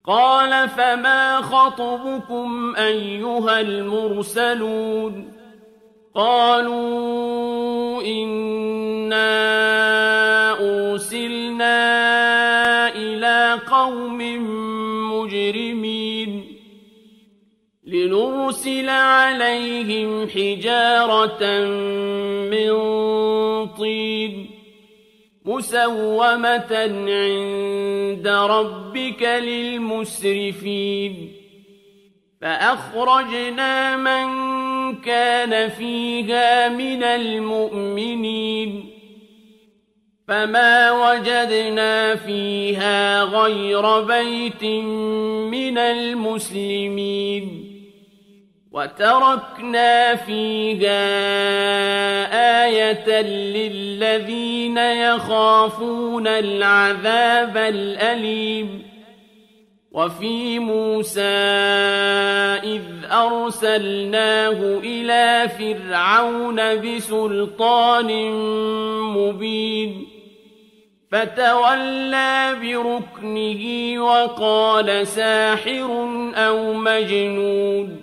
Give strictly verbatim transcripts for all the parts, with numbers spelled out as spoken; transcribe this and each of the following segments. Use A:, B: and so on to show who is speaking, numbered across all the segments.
A: قال فما خطبكم أيها المرسلون قالوا إنا أرسلنا إلى قوم مجرمين لنرسل عليهم حجارة من طين مسومة عند ربك للمسرفين فأخرجنا من كان فيها من المؤمنين فما وجدنا فيها غير بيت من المسلمين وتركنا فيها آية للذين يخافون العذاب الأليم وفي موسى إذ أرسلناه إلى فرعون بسلطان مبين فتولى بركنه وقال ساحر أو مجنون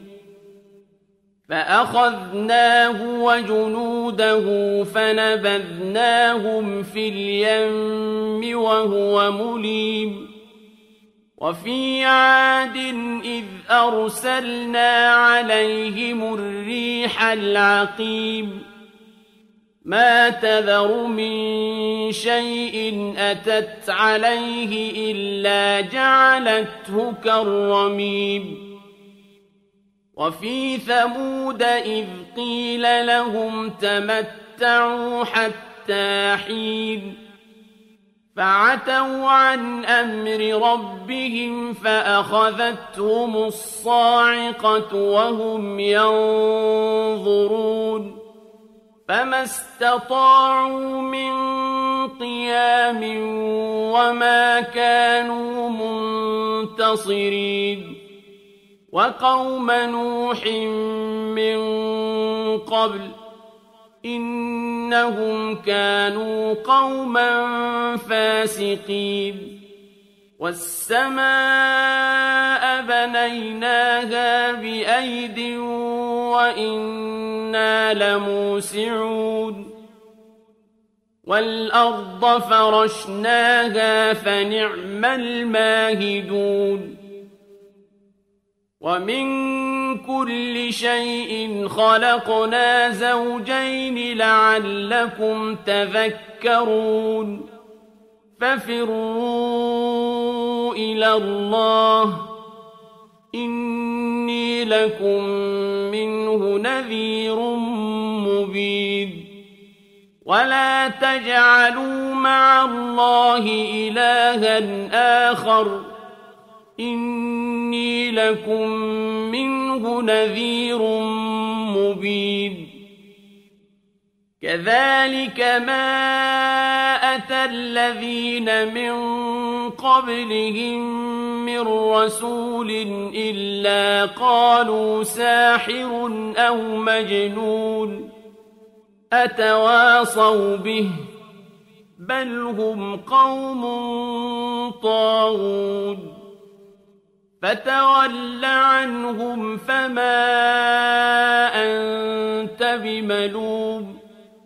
A: فأخذناه وجنوده فنبذناهم في اليم وهو مليم وفي عاد إذ أرسلنا عليهم الريح العقيم ما تذر من شيء أتت عليه إلا جعلته كالرميم وفي ثمود إذ قيل لهم تمتعوا حتى حين فعتوا عن أمر ربهم فأخذتهم الصاعقة وهم ينظرون فما استطاعوا من قيام وما كانوا منتصرين وقوم نوح من قبل إنهم كانوا قوما فاسقين والسماء بنيناها بأيد وإنا لموسعون والأرض فرشناها فنعم الماهدون ومن كل شيء خلقنا زوجين لعلكم تذكرون ففروا إلى الله إني لكم منه نذير مبين ولا تجعلوا مع الله إلها آخر إني لكم منه نذير مبين كذلك ما أتى الذين من قبلهم من رسول إلا قالوا ساحر أو مجنون أتواصوا به بل هم قوم طاغون فتول عنهم فما أنت بملوم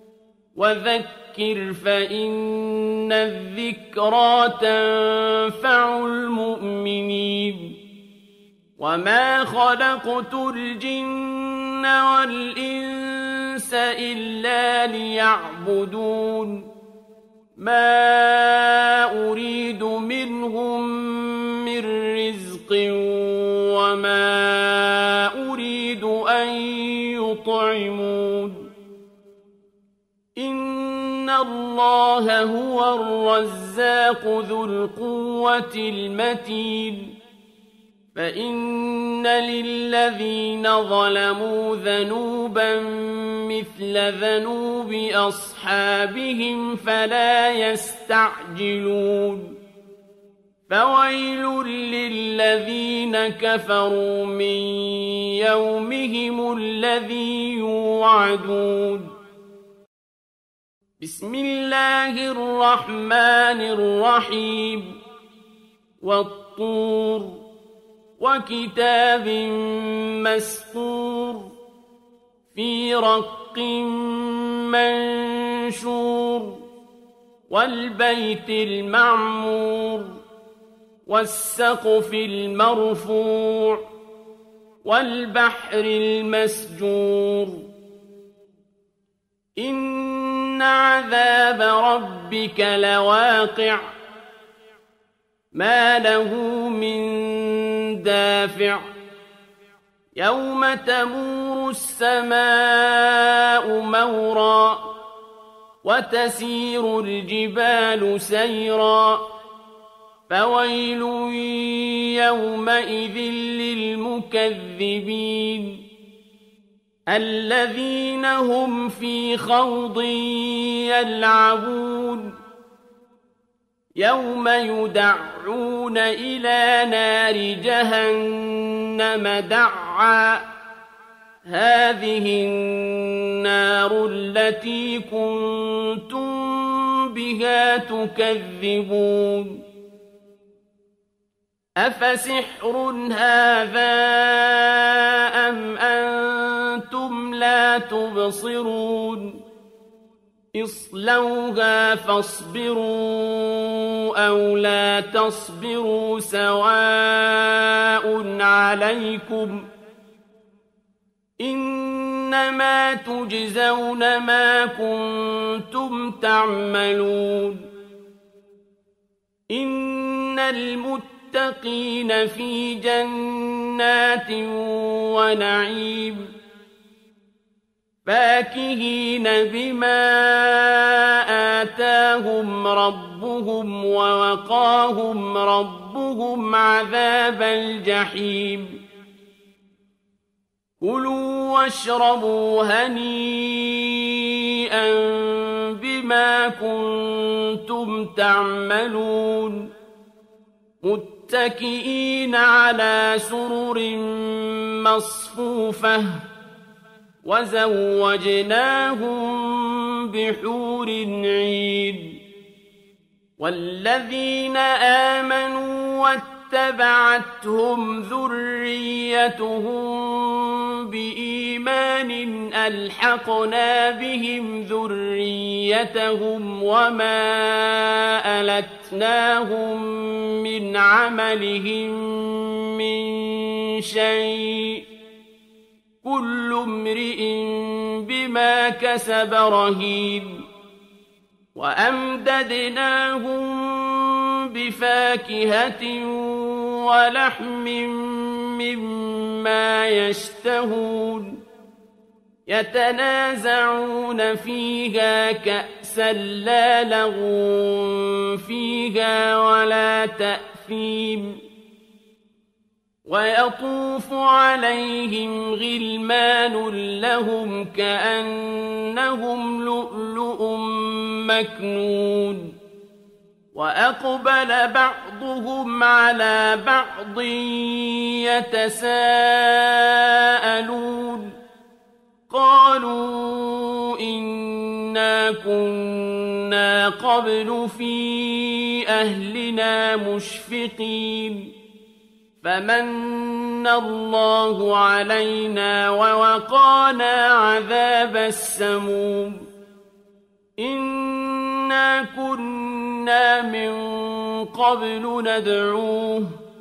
A: وذكر فإن الذكرى تنفع المؤمنين وما خلقت الجن والإنس إلا ليعبدون ما أريد منهم من رزق وما أريد أن يطعمون إن الله هو الرزاق ذو القوة المتين فإن للذين ظلموا ذنوبا مثل ذنوب أصحابهم فلا يستعجلون فويل للذين كفروا من يومهم الذي يوعدون بسم الله الرحمن الرحيم والطور وكتاب مسطور في رق منشور والبيت المعمور والسقف المرفوع والبحر المسجور إن عذاب ربك لواقع ما له من دافع يوم تمور السماء مورا وتسير الجبال سيرا فويل يومئذ للمكذبين الذين هم في خوض يلعبون يوم يدعون إلى نار جهنم دعا هذه النار التي كنتم بها تكذبون أفسحر هذا أم أنتم لا تبصرون اصلوها فاصبروا أو لا تصبروا سواء عليكم إنما تجزون ما كنتم تعملون إن المتقين في جنات ونعيم فاكهين بما آتاهم ربهم ووقاهم ربهم عذاب الجحيم كلوا واشربوا هنيئا بما كنتم تعملون متكئين على سرر مصفوفة وزوجناهم بحور عين والذين آمنوا واتبعتهم ذريتهم بإيمان ألحقنا بهم ذريتهم وما ألتناهم من عملهم من شيء كل امرئ بما كسب رهين وأمددناهم بفاكهة ولحم مما يشتهون يتنازعون فيها كأسا لا لغو فيها ولا تأثيم ويطوف عليهم غلمان لهم كأنهم لؤلؤ مكنون وأقبل بعضهم على بعض يتساءلون قالوا إنا كنا قبل في أهلنا مشفقين فمن الله علينا ووقانا عذاب السموم إنا كنا من قبل ندعوه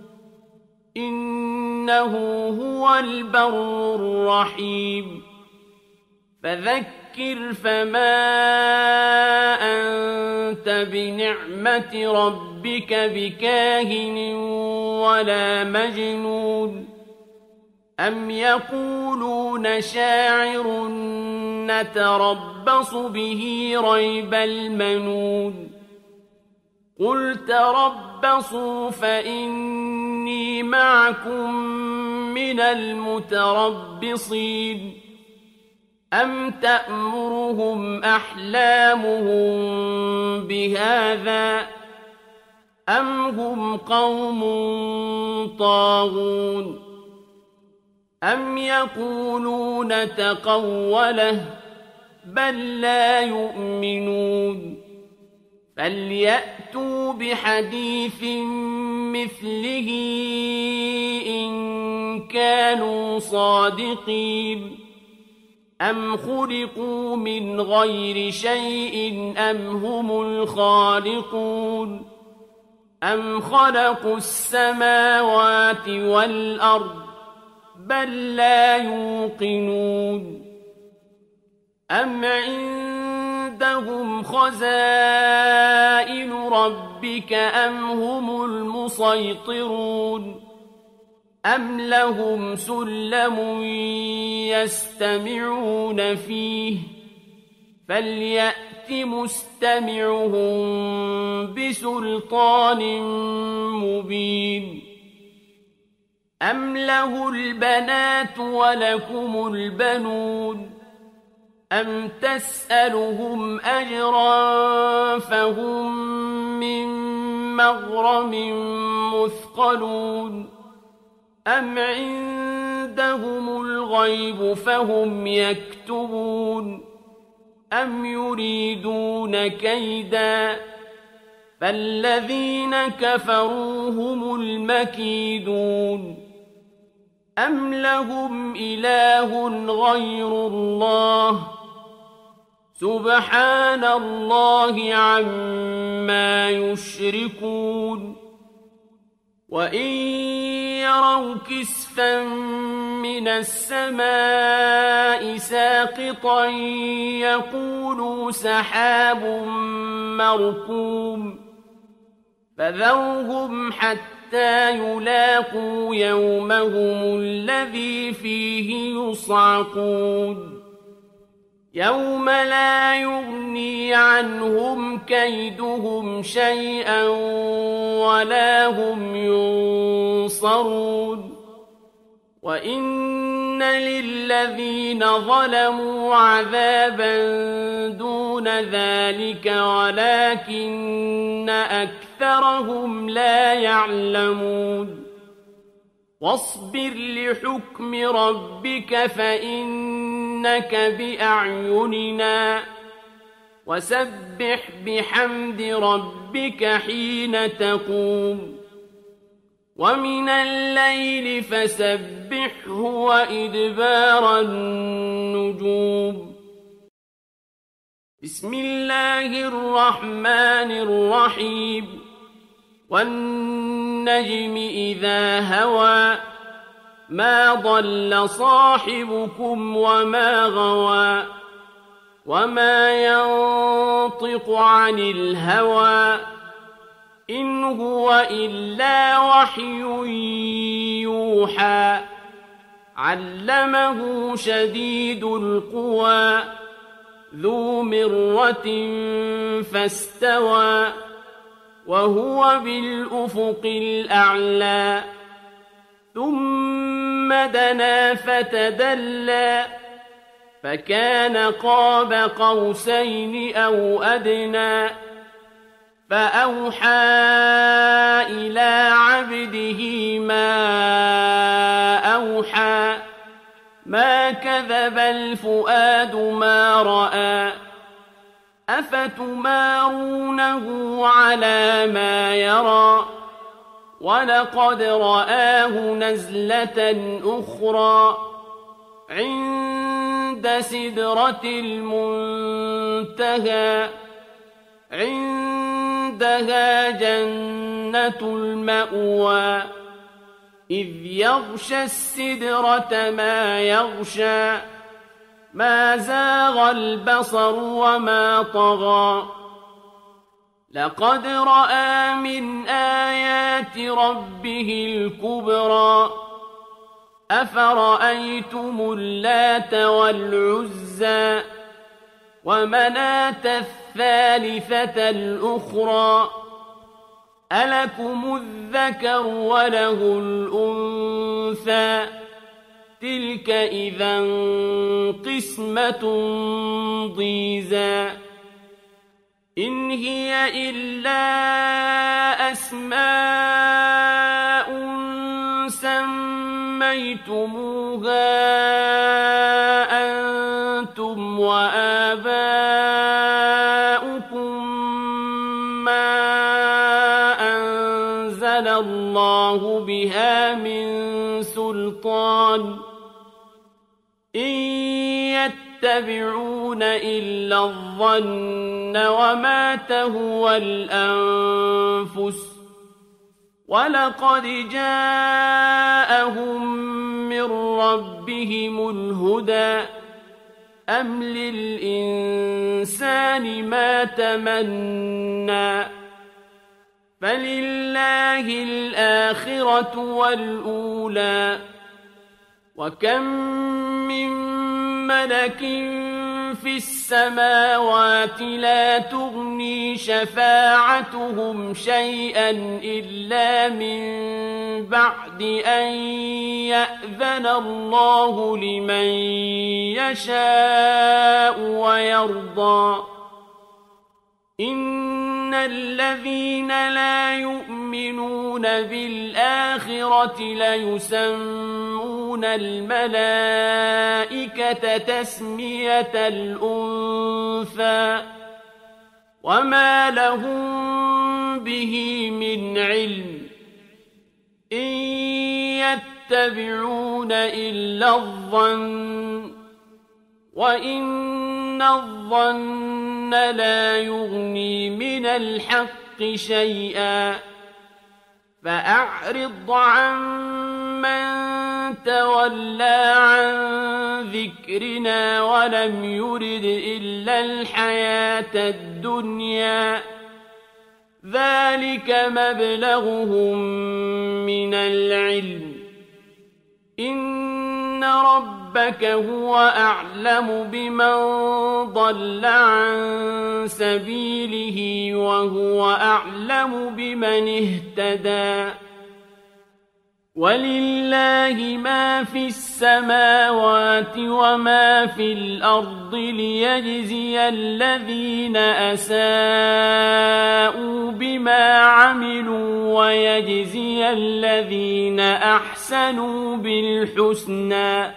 A: إنه هو البر الرحيم فذكر فما أنت بنعمة ربك بكاهن ولا مجنون أم يقولون شاعر نتربص به ريب المنون قل تربصوا فإني معكم من المتربصين أم تأمرهم أحلامهم بهذا أم هم قوم طاغون أم يقولون تقوله بل لا يؤمنون فليأتوا بحديث مثله إن كانوا صادقين أم خلقوا من غير شيء أم هم الخالقون أم خلقوا السماوات والأرض بل لا يوقنون أم عندهم خزائن ربك أم هم المسيطرون أم لهم سلم يستمعون فيه فليأت مستمعهم بسلطان مبين أم له البنات ولكم البنون أم تسألهم أجرا فهم من مغرم مثقلون أم عندهم الغيب فهم يكتبون أم يريدون كيدا فالذين كفروا هم المكيدون أم لهم إله غير الله سبحان الله عما يشركون وإن يروا كسفا من السماء ساقطا يقولوا سحاب مركوم فذرهم حتى يلاقوا يومهم الذي فيه يصعقون يوم لا يغني عنهم كيدهم شيئا ولا هم ينصرون وإن للذين ظلموا عذابا دون ذلك ولكن أكثرهم لا يعلمون واصبر لحكم ربك فإنك بأعيننا وسبح بحمد ربك حين تقوم ومن الليل فسبحه وإدبار النجوم بسم الله الرحمن الرحيم والنجم إذا هوى ما ضل صاحبكم وما غوى وما ينطق عن الهوى إن هو إلا وحي يوحى علمه شديد القوى ذو مرة فاستوى وهو بالأفق الأعلى ثم دنا فتدلى فكان قاب قوسين أو أدنى فأوحى إلى عبده ما أوحى ما كذب الفؤاد ما رأى أفتمارونه على ما يرى ولقد رآه نزلة أخرى عند سدرة المنتهى عندها جنة المأوى إذ يغشى السدرة ما يغشى ما زاغ البصر وما طغى لقد رأى من آيات ربه الكبرى أفرأيتم اللات والعزى ومناة الثالثة الأخرى ألكم الذكر وله الأنثى تلك إذا قسمة ضيزى إن هي إلا أسماء سميتموها أنتم وآباؤكم ما أنزل الله الله بها من سلطان إن يتبعون إلا الظن وما تهوى الأنفس ولقد جاءهم من ربهم الهدى أم للإنسان ما تمنى فلله الآخرة والأولى وكم من ملك في السماوات لا تغني شفاعتهم شيئا إلا من بعد أن يأذن الله لمن يشاء ويرضى إن الذين لا يؤمنون بالآخرة ليسمون الملائكة تسمية الأنثى وما لهم به من علم إن يتبعون إلا الظن وإن الظن لا يغني من الحق شيئا فأعرض عن من تولى عن ذكرنا ولم يرد إلا الحياة الدنيا ذلك مبلغهم من العلم إن ربك هو أعلم بمن ضل عن سبيله وهو أعلم بمن اهتدى ولله ما في السماوات وما في الأرض ليجزي الذين أساءوا بما عملوا ويجزي الذين أحسنوا بالحسنى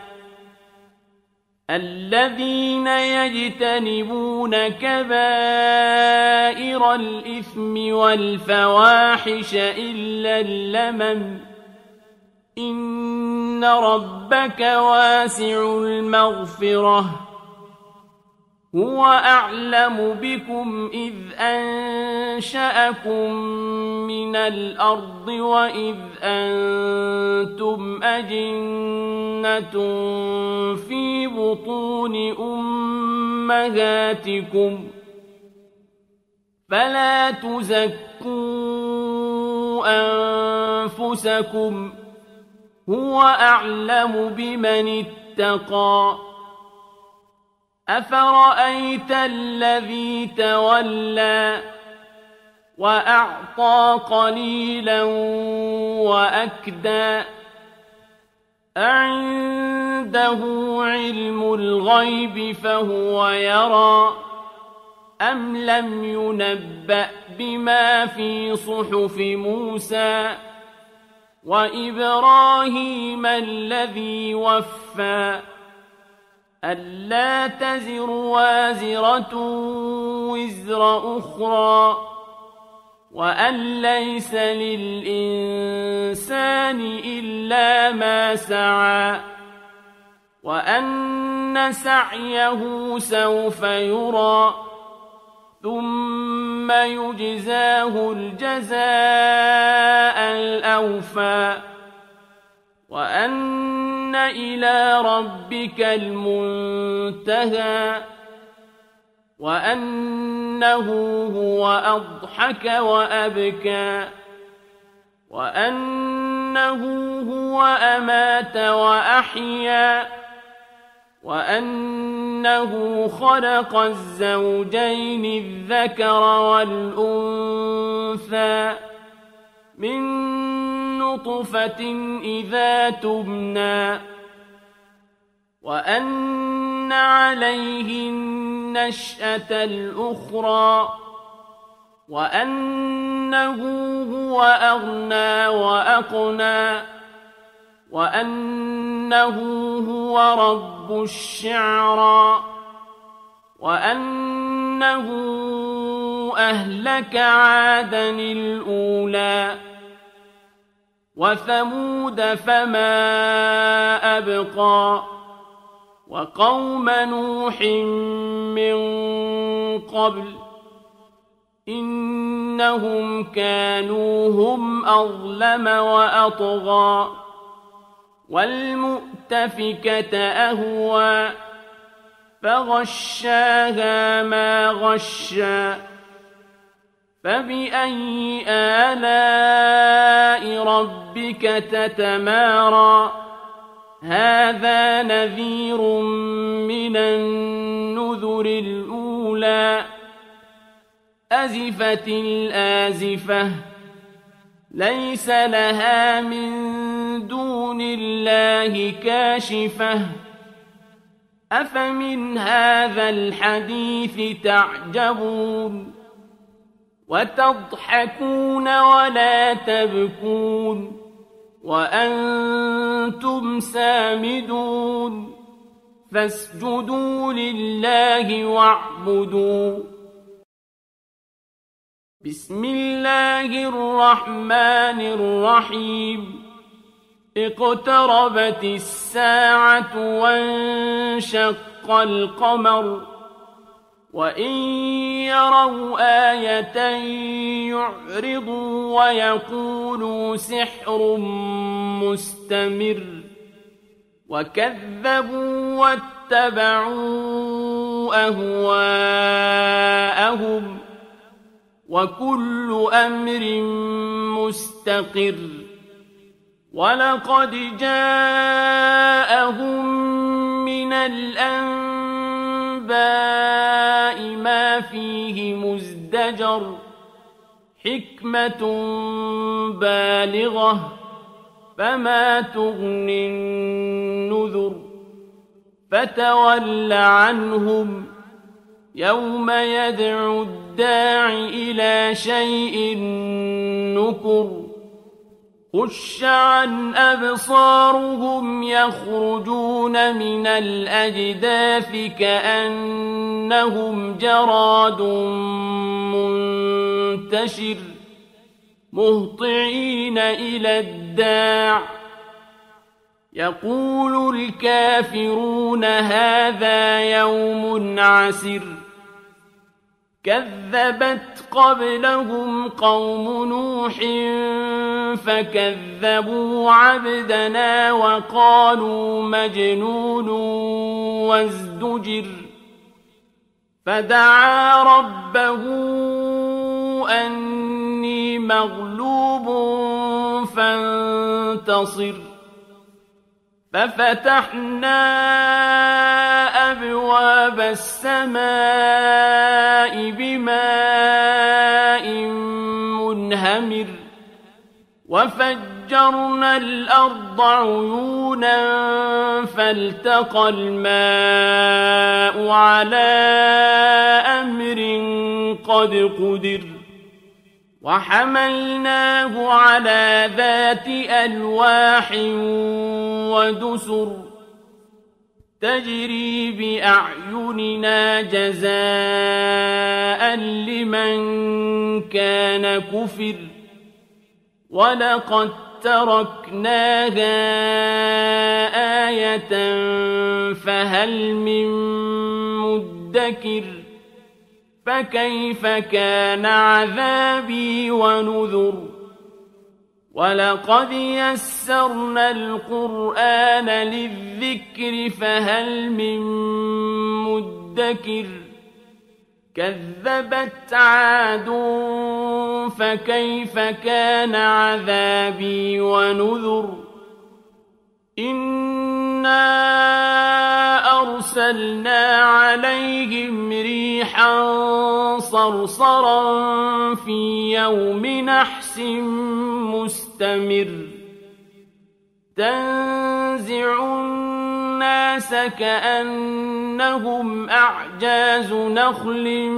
A: الذين يجتنبون كبائر الإثم والفواحش إلا اللمم إن ربك واسع المغفرة هو أعلم بكم إذ أنشأكم من الأرض وإذ أنتم أجنة في بطون أمهاتكم فلا تزكوا أنفسكم هو أعلم بمن اتقى أفرأيت الذي تولى وأعطى قليلا وأكدى أعنده علم الغيب فهو يرى أم لم ينبأ بما في صحف موسى وإبراهيم الذي وفى ألا تزر وازرة وزر أخرى وأن ليس للإنسان إلا ما سعى وأن سعيه سوف يرى ثم يجزاه الجزاء الأوفى وأن إلى ربك المنتهى وأنه هو أضحك وأبكى وأنه هو أمات وأحيا وأنه خلق الزوجين الذكر والأنثى من نطفة إذا تمنى وأن عليه النشأة الأخرى وأنه هو أغنى وأقنى وأنه هو رب الشعرى وأنه أهلك عادا الأولى وثمود فما أبقى وقوم نوح من قبل إنهم كانوا هم أظلم وأطغى والمؤتفكة أهوى فغشاها ما غشى فبأي آلاء ربك تتمارى هذا نذير من النذر الأولى أزفت الآزفة ليس لها من دون الله كاشفة أفمن هذا الحديث تعجبون وتضحكون ولا تبكون وأنتم سامدون فاسجدوا لله واعبدوا بسم الله الرحمن الرحيم اقتربت الساعة وانشق القمر وإن يروا آية يعرضوا ويقولوا سحر مستمر وكذبوا واتبعوا أهواءهم وكل أمر مستقر ولقد جاءهم من الأنباء ما فيه مزدجر حكمة بالغة فما تغني النذر فتول عنهم يوم يدعو الداع إلى شيء نكر خش عن أبصارهم يخرجون من الأجداث كأنهم جراد منتشر مهطعين إلى الداع يقول الكافرون هذا يوم عسر كذبت قبلهم قوم نوح فكذبوا عبدنا وقالوا مجنون وازدجر فدعا ربه أني مغلوب فانتصر ففتحنا أبواب السماء بماء منهمر وفجرنا الأرض عيونا فالتقى الماء على أمر قد قدر وحملناه على ذات ألواح ودسر تجري بأعيننا جزاء لمن كان كفر ولقد تركناها آية فهل من مدكر فكيف كان عذابي ونذر ولقد يسرنا القرآن للذكر فهل من مدكر كذبت عاد فكيف كان عذابي ونذر إنا أرسلنا عليهم ريحا صرصرا في يوم نحس مستمر تنزع الناس كأنهم أعجاز نخل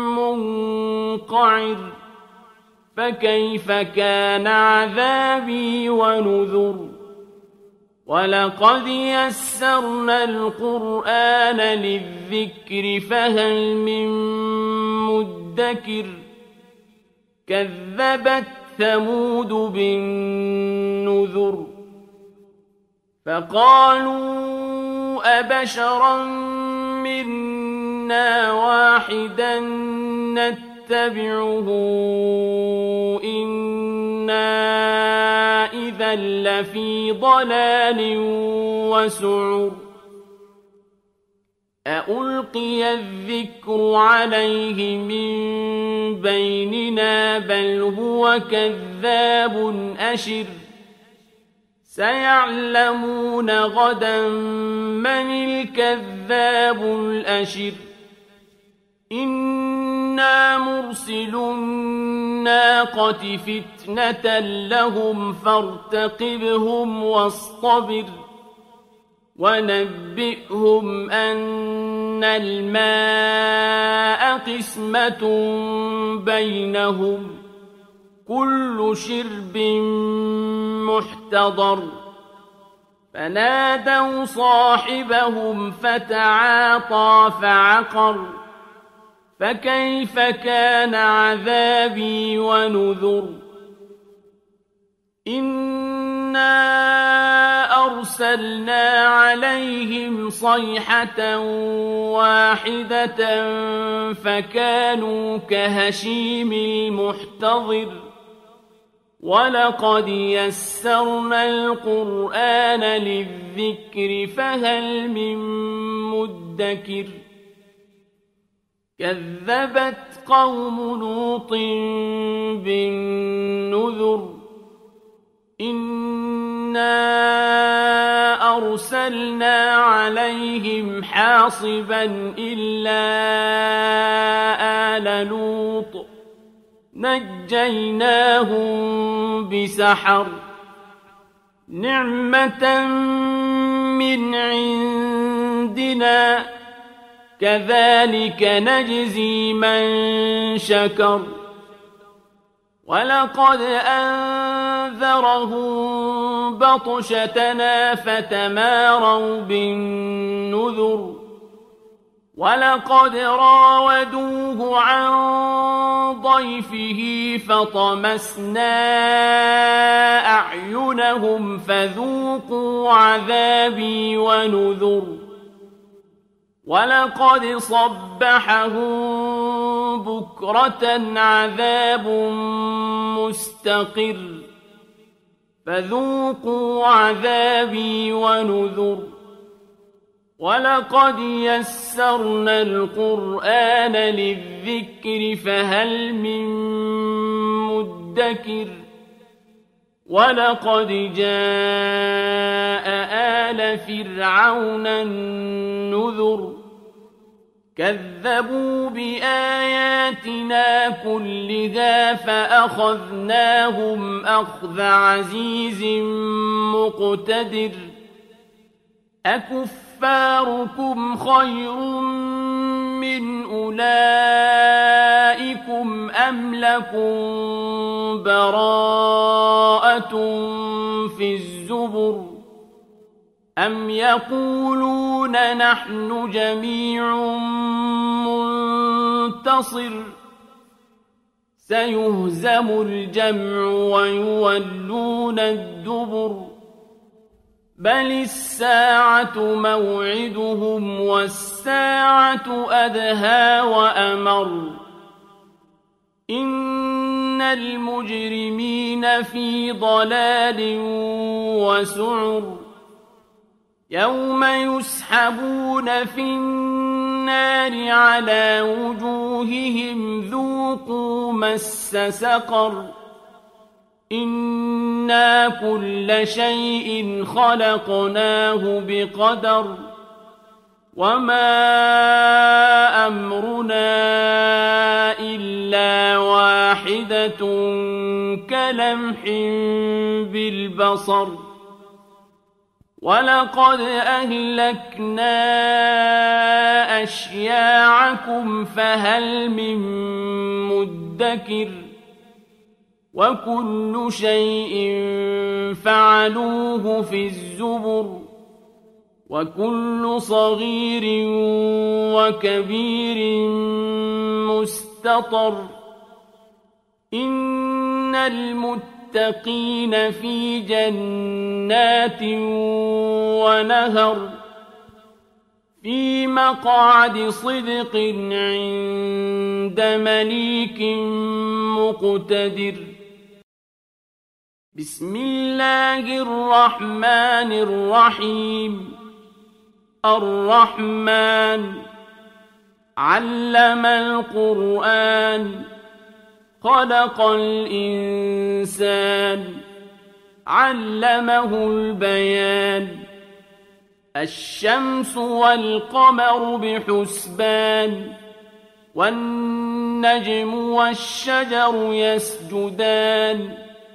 A: منقعر فكيف كان عذابي ونذر ولقد يسرنا القرآن للذكر فهل من مدكر كذبت ثمود بالنذر نذر فقالوا أبشرا منا واحدا نتبعه إنا إذا لفي ضلال وسعر أألقي الذكر عليه من بيننا بل هو كذاب أشر سيعلمون غدا من الكذاب الأشر إنا مرسل الناقة فتنة لهم فارتقبهم واصطبر ونبئهم أن الماء قسمة بينهم كل شرب محتضر فنادوا صاحبهم فتعاطى فعقر فكيف كان عذابي ونذر إنا أرسلنا عليهم صيحة واحدة فكانوا كهشيم المحتضر ولقد يسرنا القرآن للذكر فهل من مدكر كذبت قوم لوط بالنذر إنا أرسلنا عليهم حاصبا إلا آل لوط نجيناهم بسحر نعمة من عندنا كذلك نجزي من شكر ولقد أنذرهم بطشتنا فتماروا بالنذر ولقد راودوه عن ضيفه فطمسنا أعينهم فذوقوا عذابي ونذر ولقد صبحهم بكرة عذاب مستقر فذوقوا عذابي ونذر ولقد يسرنا القرآن للذكر فهل من مدكر ولقد جاء آل فرعون النذر كذبوا بآياتنا كلها فأخذناهم أخذ عزيز مقتدر أكفاركم خير من أولئكم أم لكم براءة في الزبر أم يقولون نحن جميع منتصر سيهزم الجمع ويولون الدبر بل الساعة موعدهم والساعة أدهى وأمر إن المجرمين في ضلال وسعر يوم يسحبون في النار على وجوههم ذوقوا مس سقر إنا كل شيء خلقناه بقدر وما أمرنا إلا واحدة كلمح بالبصر ولقد أهلكنا أشياعكم فهل من مدكر وكل شيء فعلوه في الزبر وكل صغير وكبير مستطر إن المتقين للمتقين في جنات ونهر في مقعد صدق عند مليك مقتدر. بسم الله الرحمن الرحيم. الرحمن علم القرآن خلق الإنسان علمه البيان. الشمس والقمر بحسبان والنجم والشجر يسجدان.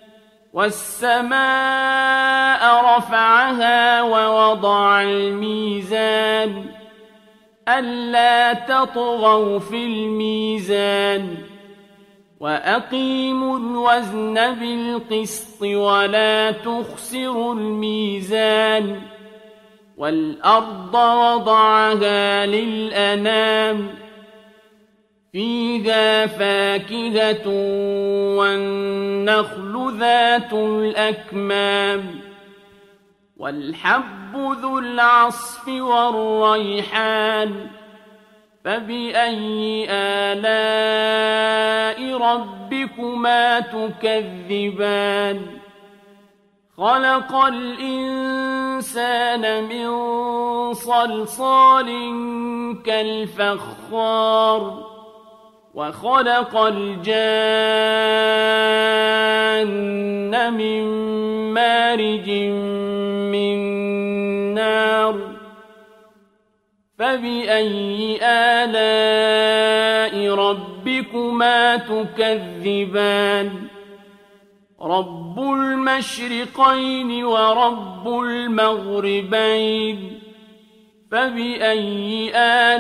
A: والسماء رفعها ووضع الميزان ألا تطغوا في الميزان وأقيموا الوزن بالقسط ولا تخسروا الميزان. والأرض وضعها للأنام فيها فاكهة والنخل ذات الأكمام والحب ذو العصف والريحان فبأي آلاء ربكما تكذبان. خلق الإنسان من صلصال كالفخار وخلق الجان من مارج من نار فبأي آلاء ربكما تكذبان. رب المشرقين ورب المغربين فبأي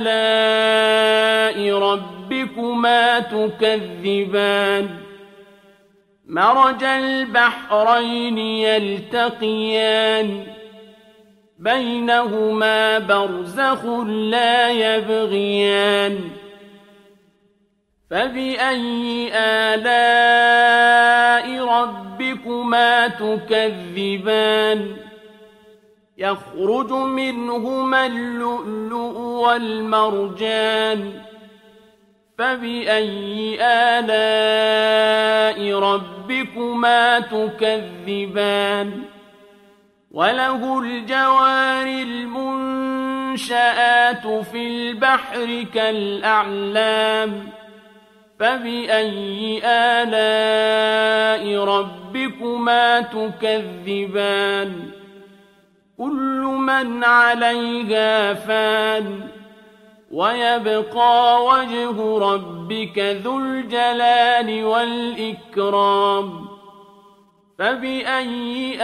A: آلاء ربكما تكذبان. مرج البحرين يلتقيان بينهما برزخ لا يبغيان فبأي آلاء ربكما تكذبان. يخرج منهما اللؤلؤ والمرجان فبأي آلاء ربكما تكذبان. وله الجوار المنشآت في البحر كالأعلام فبأي آلاء ربكما تكذبان. كل من عليها فان ويبقى وجه ربك ذو الجلال والإكرام فبأي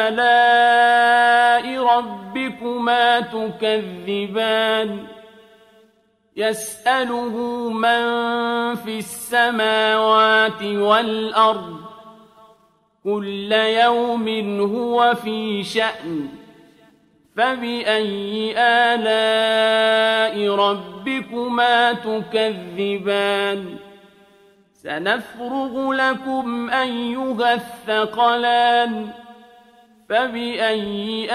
A: آلاء ربكما تكذبان. يسأله من في السماوات والأرض كل يوم هو في شأن فبأي آلاء ربكما تكذبان. سنفرغ لكم أيها الثقلان فبأي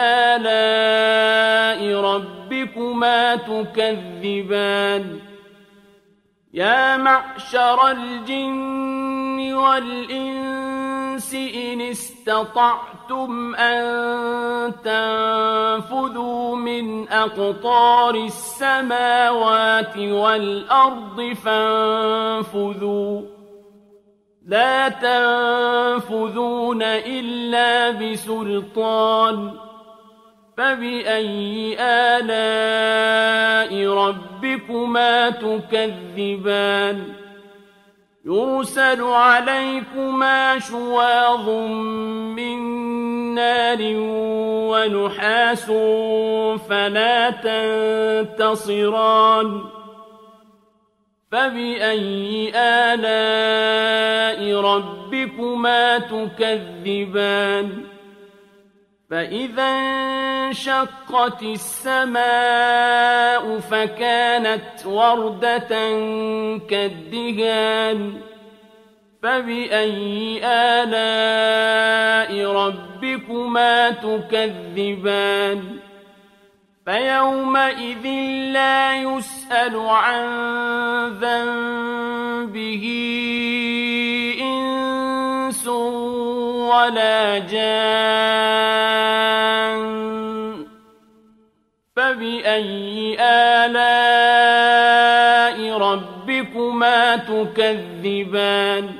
A: آلاء ربكما تكذبان. يا معشر الجن والإنس إن استطعتم أن تنفذوا من أقطار السماوات والأرض فانفذوا لا تنفذون إلا بسلطان فبأي آلاء ربكما تكذبان. يرسل عليكما شواظ من نار ونحاس فلا تنتصران فبأي آلاء ربكما تكذبان. فإذا انشقت السماء فكانت وردة كالدهان فبأي آلاء ربكما تكذبان فيومئذ لا يسأل عن ذنبه إنس ولا جان فبأي آلاء ربكما تكذبان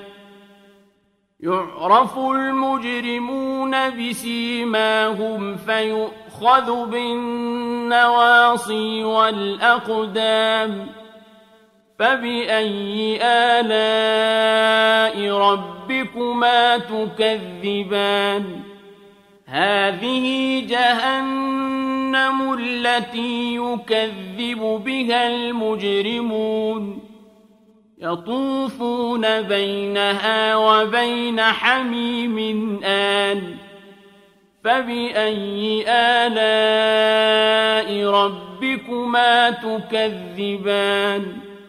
A: يعرف المجرمون بسيماهم فيؤخذ بالنواصي والأقدام فبأي آلاء ربكما تكذبان هذه جهنم التي يكذب بها المجرمون يطوفون بينها وبين حميم آن فبأي آلاء ربكما تكذبان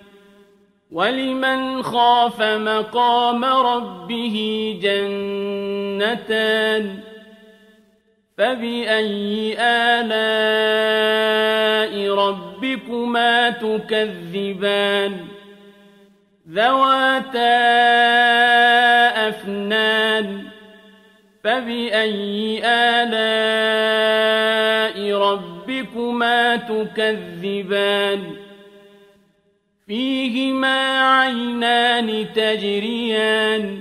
A: ولمن خاف مقام ربه جنتان فبأي آلاء ربكما تكذبان ذواتا أفنان فبأي آلاء ربكما تكذبان فيهما عينان تجريان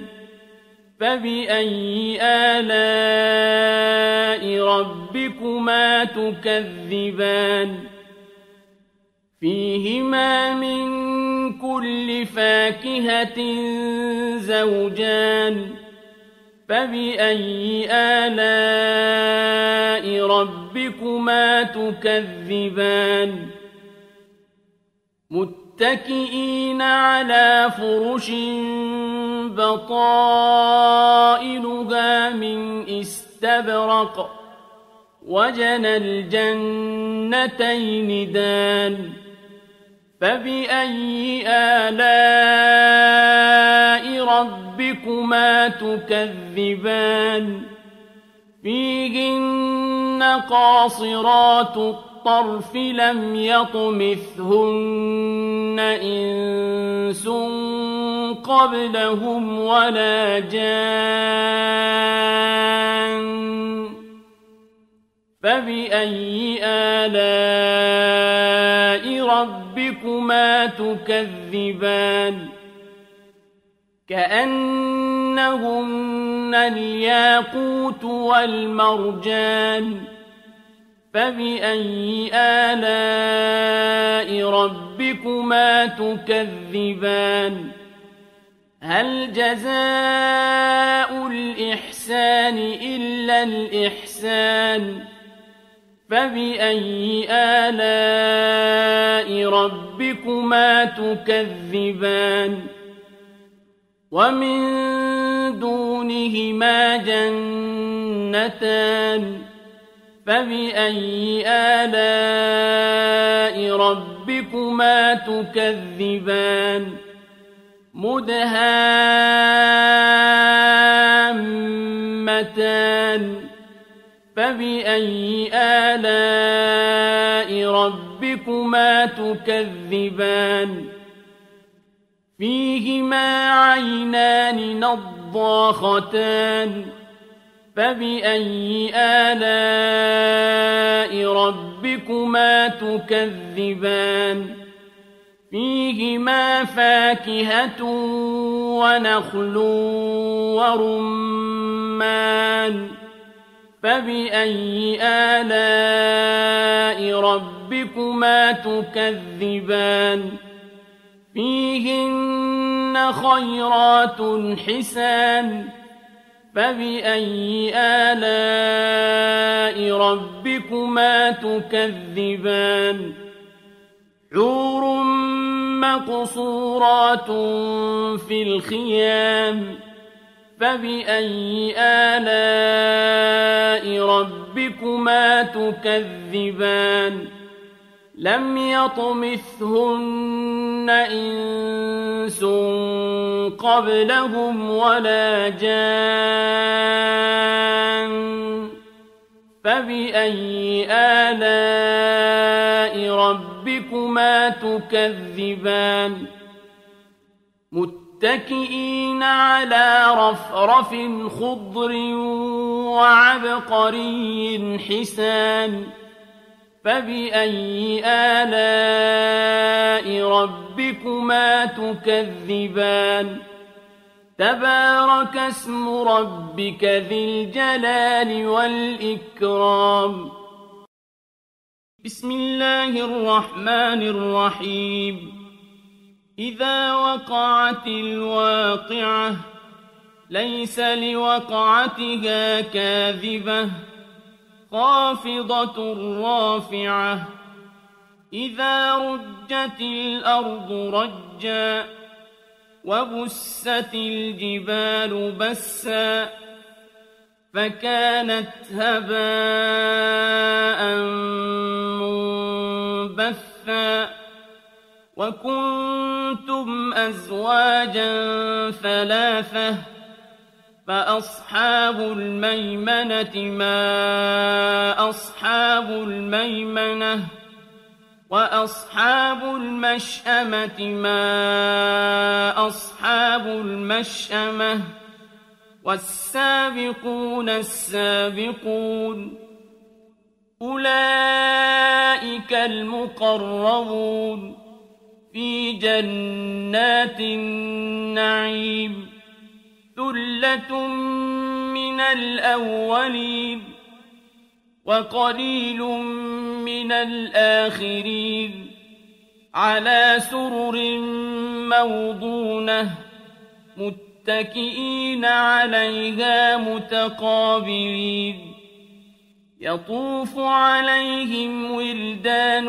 A: فبأي آلاء ربكما تكذبان فيهما من كل فاكهة زوجان فبأي آلاء ربكما تكذبان متكئين على فرش بطائنها من استبرق وجنى الجنتين دان فبأي آلاء ربكما تكذبان فيهن قاصرات الطرف لم يطمثهن إنس قبلهم ولا جان فبأي آلاء ربكما تكذبان كأنهن الياقوت والمرجان فبأي آلاء ربكما تكذبان هل جزاء الإحسان إلا الإحسان فبأي آلاء ربكما تكذبان ومن دونهما جنتان فبأي آلاء ربكما تكذبان مدهامتان فبأي آلاء ربكما تكذبان فيهما عينان نضاختان فبأي آلاء ربكما تكذبان فيهما فاكهة ونخل ورمان فبأي آلاء ربكما تكذبان فيهن خيرات حسان فبأي آلاء ربكما تكذبان حور مقصورات في الخيام فبأي آلاء ربكما تكذبان لم يطمثهن إنس قبلهم ولا جان فبأي آلاء ربكما تكذبان متكئين على رفرف خضر وعبقري حسان فبأي آلاء ربكما تكذبان تبارك اسم ربك ذي الجلال والإكرام بسم الله الرحمن الرحيم إذا وقعت الواقعة ليس لوقعتها كاذبة خافضة رافعة إذا رجت الأرض رجا وبست الجبال بسا فكانت هباء منبثا وكنتم أزواجا ثلاثة فأصحاب الميمنة ما أصحاب الميمنة وأصحاب المشأمة ما أصحاب المشأمة والسابقون السابقون أولئك المقربون في جنات النعيم ثلة من الأولين وقليل من الآخرين على سرر موضونة متكئين عليها متقابلين يطوف عليهم ولدان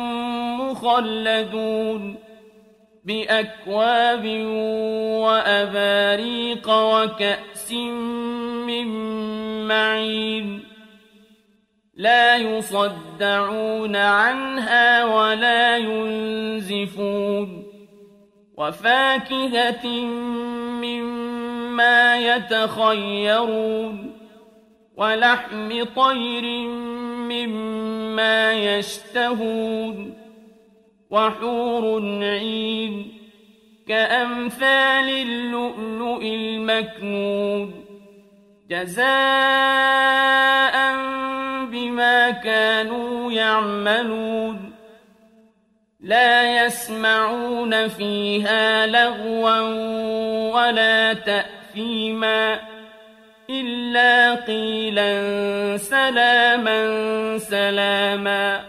A: مخلدون بأكواب وأباريق وكأس من معين لا يصدعون عنها ولا ينزفون وفاكهة مما يتخيرون ولحم طير مما يشتهون وحور عين كأمثال اللؤلؤ المكنون جزاء بما كانوا يعملون لا يسمعون فيها لغوا ولا تأثيما إلا قيلا سلاما سلاما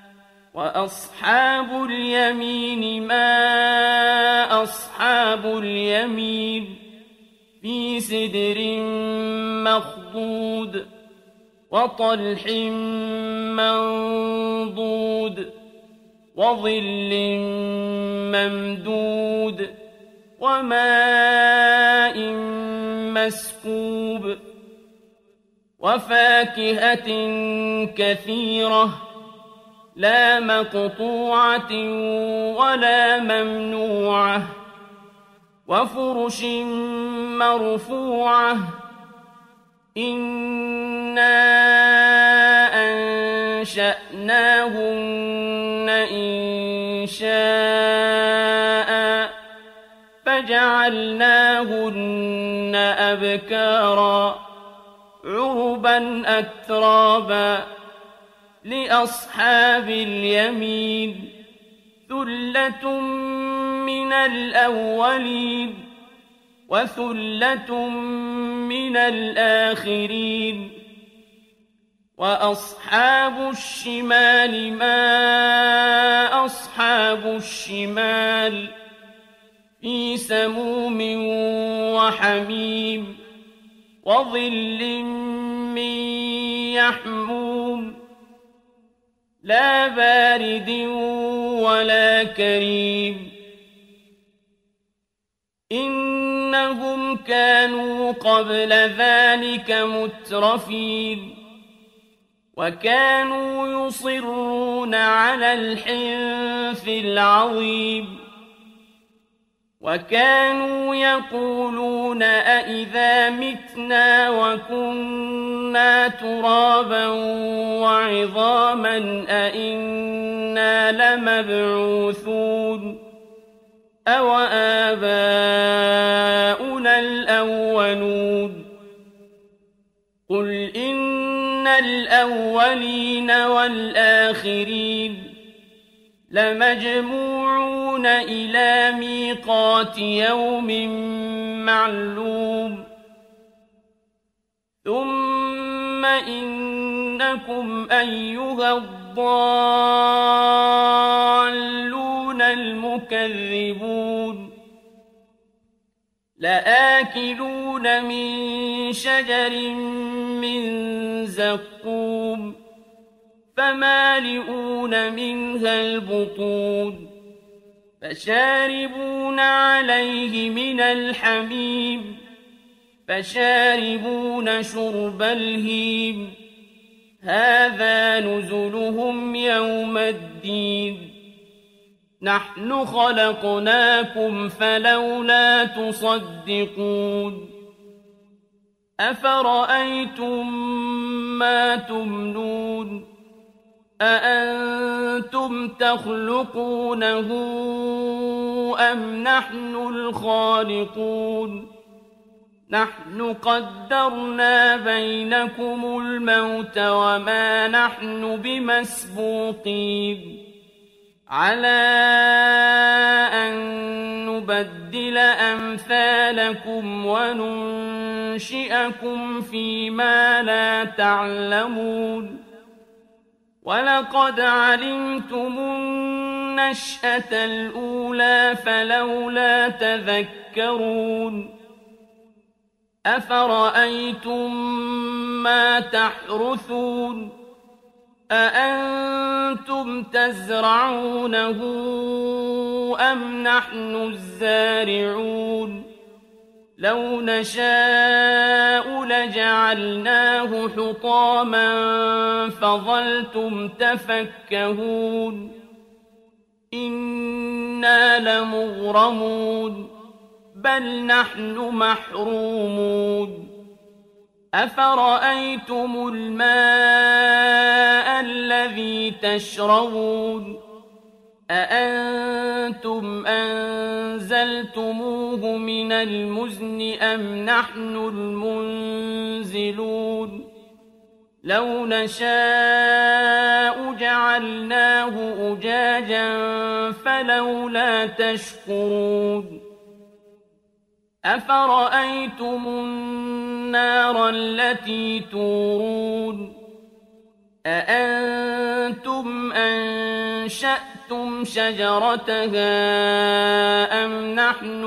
A: وأصحاب اليمين ما أصحاب اليمين في سدر مخضود وطلح منضود وظل ممدود وماء مسكوب وفاكهة كثيرة لا مقطوعة ولا ممنوعة وفرش مرفوعة إنا أنشأناهن إنشاء فجعلناهن أبكارا عربا أترابا لأصحاب اليمين ثلة من الأولين وثلة من الآخرين وأصحاب الشمال ما أصحاب الشمال في سموم وحميم وظل من يحموم لا بارد ولا كريم إنهم كانوا قبل ذلك مترفين وكانوا يصرون على الحنث العظيم وكانوا يقولون أئذا متنا وكنا ترابا وعظاما أئنا لمبعوثون أو آباؤنا الأولون قل إن الأولين والآخرين لمجموعون إلى ميقات يوم معلوم ثم إنكم أيها الضالون المكذبون لآكلون من شجر من زقوم فمالئون منها البطون فشاربون عليه من الحميم فشاربون شرب الهيم هذا نزلهم يوم الدين نحن خلقناكم فلولا تصدقون أفرأيتم ما تمنون أأنتم تخلقونه أم نحن الخالقون نحن قدرنا بينكم الموت وما نحن بمسبوقين على أن نبدل أمثالكم وننشئكم فيما لا تعلمون ولقد علمتم النشأة الأولى فلولا تذكرون أفرأيتم ما تحرثون أأنتم تزرعونه أم نحن الزارعون لو نشاء لجعلناه حطاما فظلتم تفكهون إنا لمغرمون بل نحن محرومون أفرأيتم الماء الذي تشربون أأنتم أنزلتموه من المزن أم نحن المنزلون لو نشاء جعلناه أجاجا فلولا تشكرون أفرأيتم النار التي تورون أأنتم أنشأتم شجرتها أم نحن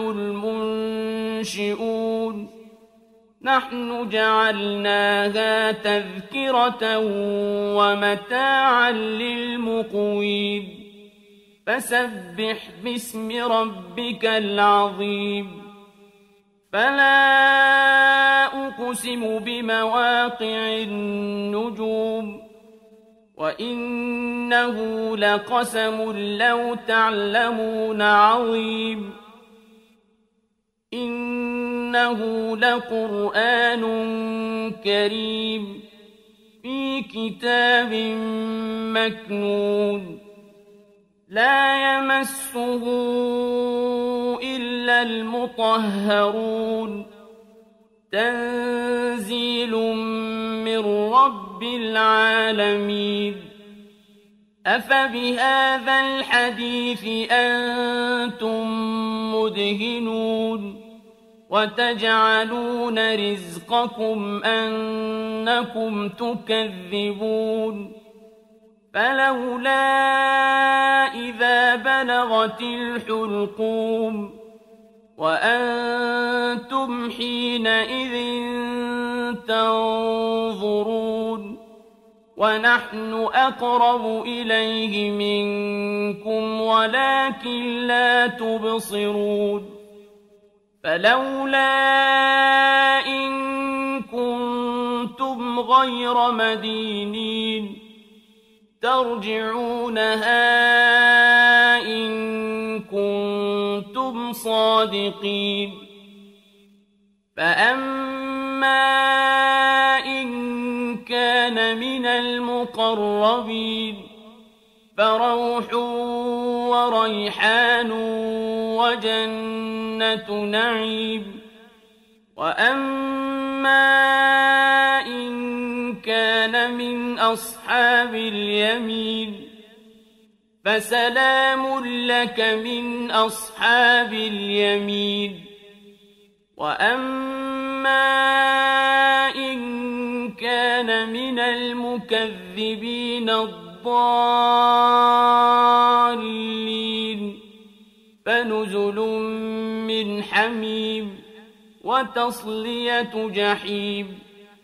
A: المنشئون نحن جعلناها تذكرة ومتاعا للمقوين فسبح باسم ربك العظيم فلا أقسم بمواقع النجوم وإنه لقسم لو تعلمون عظيم إنه لقرآن كريم في كتاب مكنون لا يمسه إلا المطهرون تنزيل من رب العالمين أفبهذا الحديث أنتم مدهنون وتجعلون رزقكم أنكم تكذبون فلولا إذا بلغت الحلقوم وأنتم حينئذ تنظرون ونحن أقرب إليه منكم ولكن لا تبصرون فلولا إن كنتم غير مدينين ترجعونها إن كنتم صادقين فأما إن كان من المقربين فروح وريحان وجنة نعيم وأما إن كان من أصحاب اليمين فسلام لك من أصحاب اليمين وأما إن كان من المكذبين الضالين فنزل من حميم وتصلية جحيم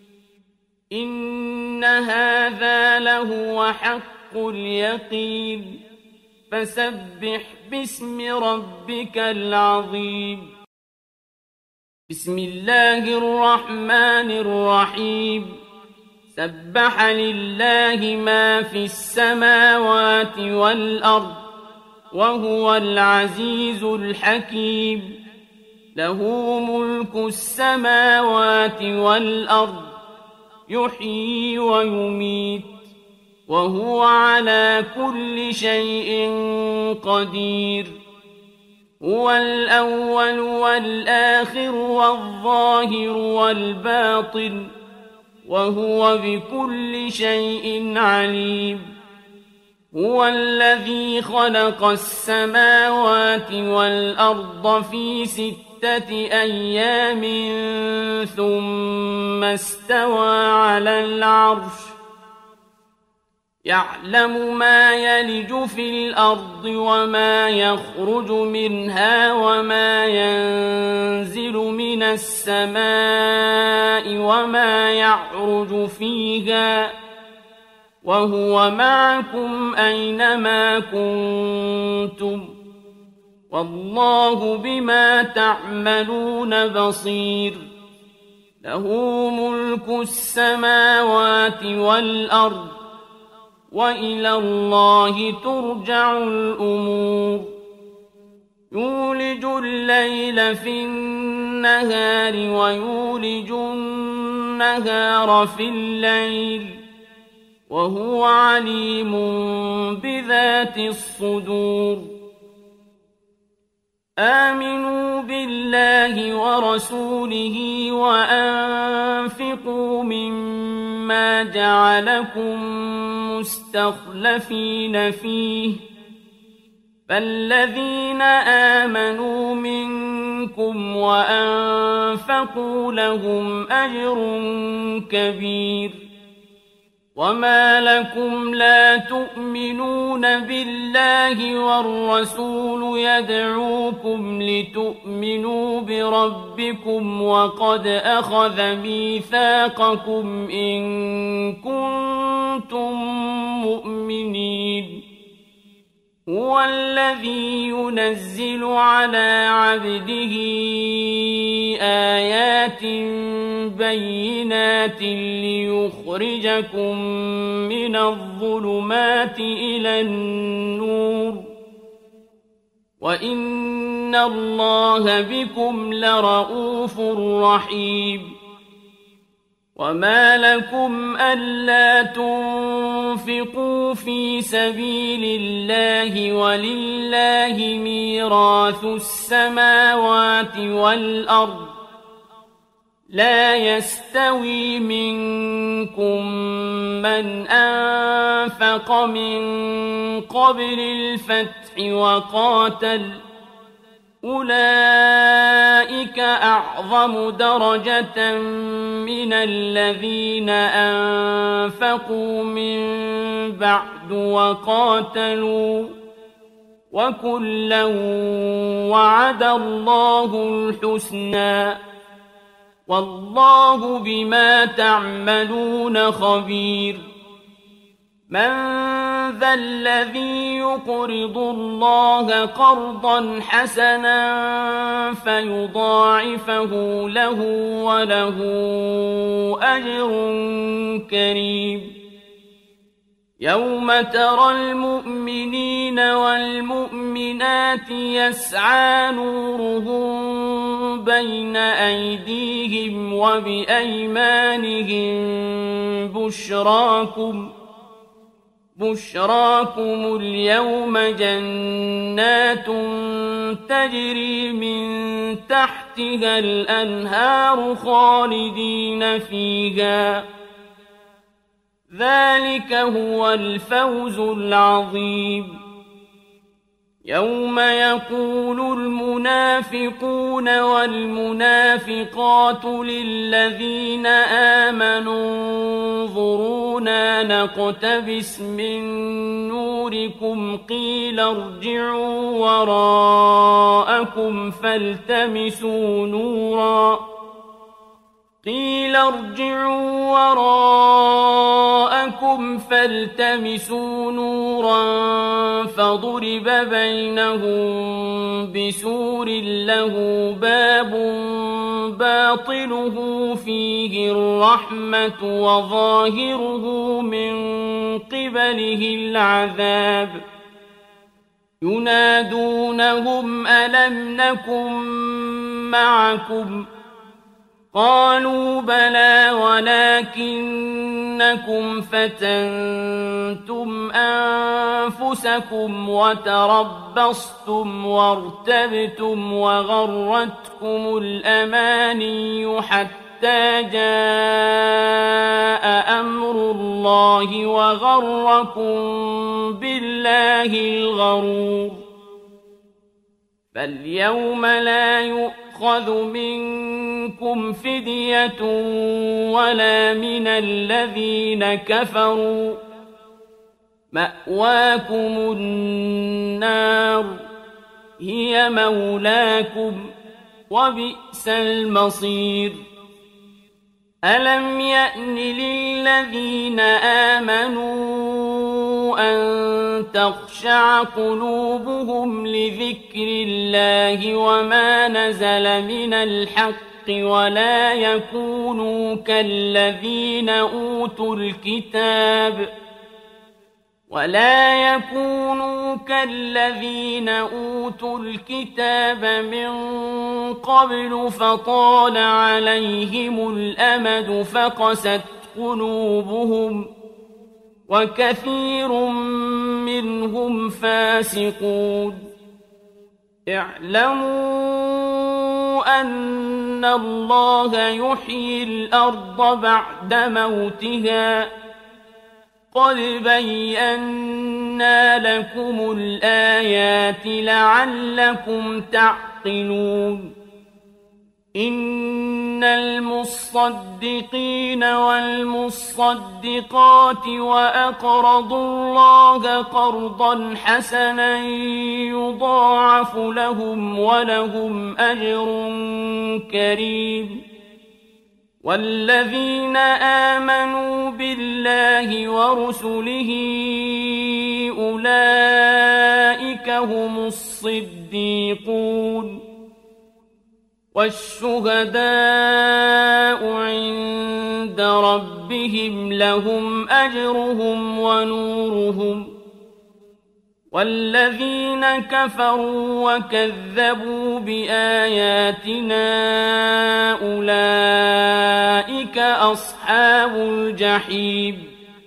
A: إن هذا لهو حق اليقين فسبح باسم ربك العظيم بسم الله الرحمن الرحيم سبح لله ما في السماوات والأرض وهو العزيز الحكيم له ملك السماوات والأرض يحيي ويميت وهو على كل شيء قدير هو الأول والآخر والظاهر والباطن وهو بكل شيء عليم هو الذي خلق السماوات والأرض في ستة أيام ثم استوى على العرش يعلم ما يلج في الأرض وما يخرج منها وما ينزل من السماء وما يعرج فيها وهو معكم أينما كنتم والله بما تعملون بصير له ملك السماوات والأرض وإلى الله ترجع الأمور يولج الليل في النهار ويولج النهار في الليل وهو عليم بذات الصدور آمنوا بالله ورسوله وأنفقوا مما جعلكم مستخلفين فيه فالذين آمنوا منكم وأنفقوا لهم أجر كبير وما لكم لا تؤمنون بالله والرسول يدعوكم لتؤمنوا بربكم وقد أخذ ميثاقكم إن كنتم مؤمنين هو الذي ينزل على عبده آيات بينات ليخرجكم من الظلمات إلى النور وإن الله بكم لرءوف رحيم وما لكم ألا تنفقوا في سبيل الله ولله ميراث السماوات والأرض لا يستوي منكم من أنفق من قبل الفتح وقاتل أولئك أعظم درجة من الذين أنفقوا من بعد وقاتلوا وكلا وعد الله الحسنى والله بما تعملون خبير من ذا الذي يقرض الله قرضا حسنا فيضاعفه له وله أجر كريم يوم ترى المؤمنين والمؤمنات يسعى نورهم بين أيديهم وبأيمانهم بشراكم بشراكم اليوم جنات تجري من تحتها الأنهار خالدين فيها ذلك هو الفوز العظيم يوم يقول المنافقون والمنافقات للذين آمنوا انظرونا نقتبس من نوركم قيل ارجعوا وراءكم فالتمسوا نورا قيل ارجعوا وراءكم فالتمسوا نورا فضرب بينهم بسور له باب باطنه فيه الرحمة وظاهره من قبله العذاب ينادونهم ألم نكن معكم قالوا بلى ولكنكم فتنتم أنفسكم وتربصتم وارتبتم وغرتكم الأماني حتى جاء أمر الله وغركم بالله الغرور فاليوم لا يؤخذ منكم فدية ولا من الذين كفروا مأواكم النار هي مولاكم وبئس المصير ألم يأن للذين آمنوا أن تخشع قلوبهم لذكر الله وما نزل من الحق ولا يكونوا كالذين أوتوا الكتاب ولا يكونوا كالذين أوتوا الكتاب من قبل فطال عليهم الأمد فقست قلوبهم وكثير منهم فاسقون اعلموا أن الله يحيي الأرض بعد موتها قد بينا لكم الآيات لعلكم تعقلون إن المصدقين والمصدقات وأقرضوا الله قرضا حسنا يضاعف لهم ولهم أجر كريم والذين آمنوا بالله ورسله أولئك هم الصديقون والشهداء عند ربهم لهم أجرهم ونورهم والذين كفروا وكذبوا بآياتنا أولئك أصحاب الجحيم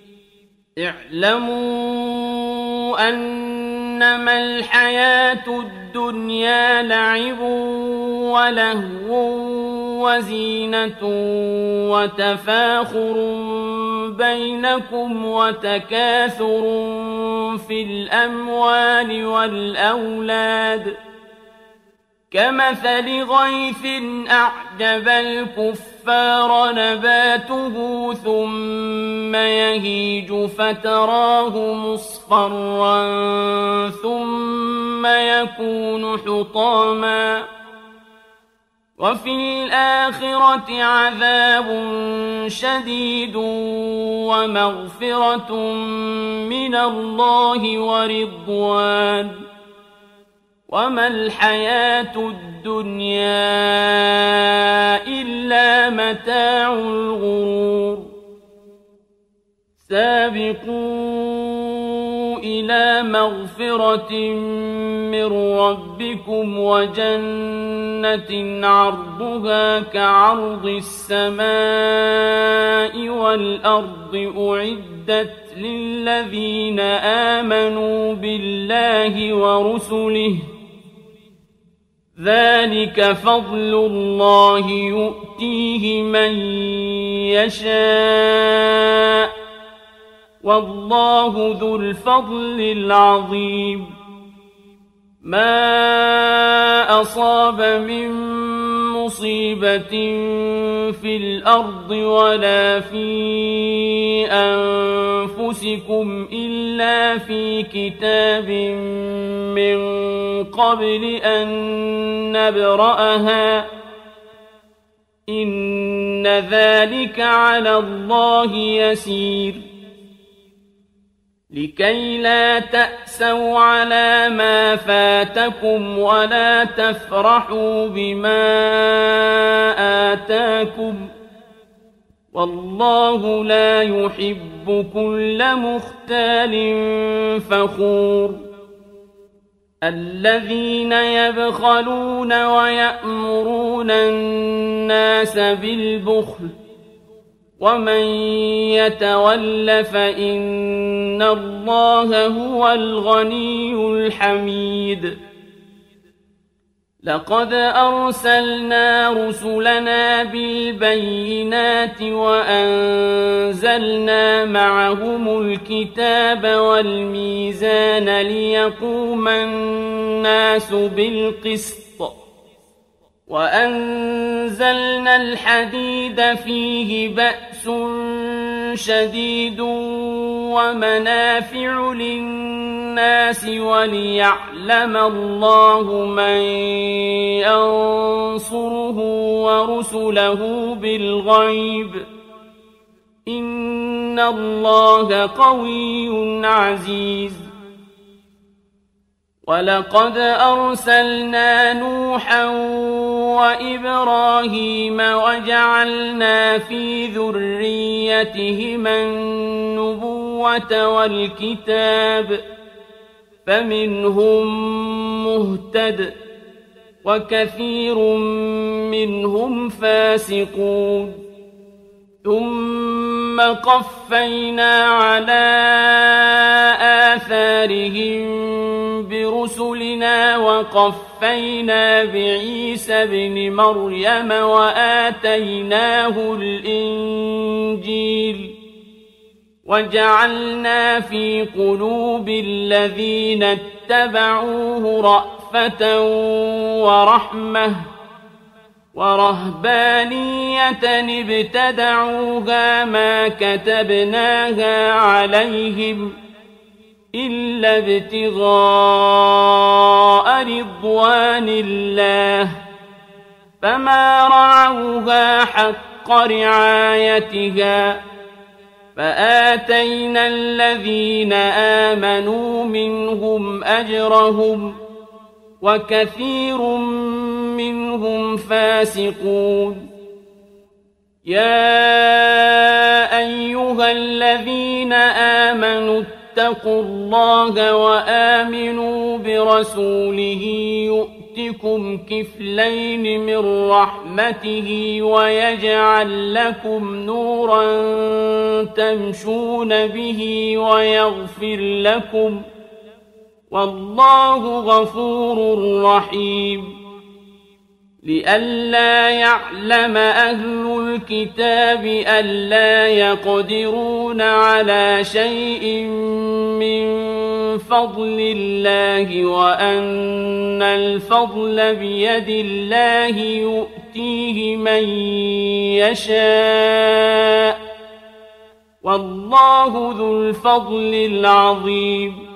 A: اعلموا أنما الحياة الدنيا لعب ولهو وزينة وتفاخر بينكم وتكاثر في الأموال والأولاد كمثل غيث أعجب الكفار نباته ثم يهيج فتراه مصفرا ثم يكون حطاما وفي الآخرة عذاب شديد ومغفرة من الله ورضوان وما الحياة الدنيا إلا متاع الغرور سابقوا إلى مغفرة من ربكم وجنة عرضها كعرض السماء والأرض أعدت للذين آمنوا بالله ورسله ذلك فضل الله يؤتيه من يشاء والله ذو الفضل العظيم ما أصاب من مصيبة في الأرض ولا في أنفسكم إلا في كتاب من قبل أن نبرأها إن ذلك على الله يسير لكي لا تأسوا على ما فاتكم ولا تفرحوا بما آتاكم والله لا يحب كل مختال فخور الذين يبخلون ويأمرون الناس بالبخل ومن يتول فإن الله هو الغني الحميد لقد أرسلنا رسلنا بالبينات وأنزلنا معهم الكتاب والميزان ليقوم الناس بالقسط وأنزلنا الحديد فيه بأس شديد ومنافع للناس وليعلم الله من ينصره ورسله بالغيب إن الله قوي عزيز ولقد أرسلنا نوحا وإبراهيم وجعلنا في ذريتهما النبوة والكتاب فمنهم مهتد وكثير منهم فاسقون ثم قفينا على آثارهم برسلنا وقفينا بعيسى بن مريم وآتيناه الإنجيل وجعلنا في قلوب الذين اتبعوه رأفة ورحمة ورهبانية ابتدعوها ما كتبناها عليهم إلا ابتغاء رضوان الله فما رعوها حق رعايتها فآتينا الذين آمنوا منهم أجرهم وكثير منهم فاسقون يا أيها الذين آمنوا اتقوا الله وآمنوا برسوله يؤتكم كفلين من رحمته ويجعل لكم نورا تمشون به ويغفر لكم والله غفور رحيم لئلا يعلم أهل الكتاب ألا يقدرون على شيء من فضل الله وأن الفضل بيد الله يؤتيه من يشاء والله ذو الفضل العظيم